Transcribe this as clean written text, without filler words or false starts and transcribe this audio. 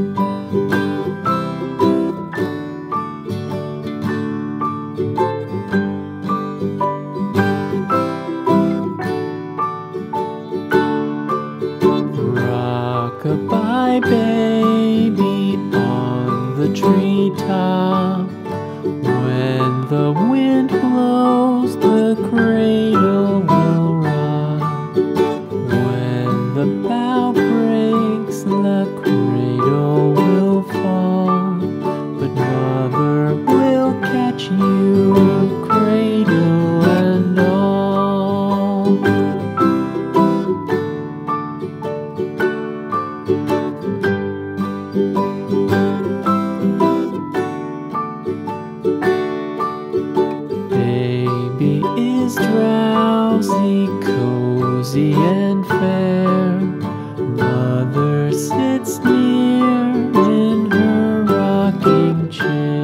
Rock-a-bye baby on the treetop. When the wind blows, the cradle will rock. When the bough breaks, the cradle will fall. But mother will catch you, cradle and all. Baby is drowsy, cozy and fair. Mother sits near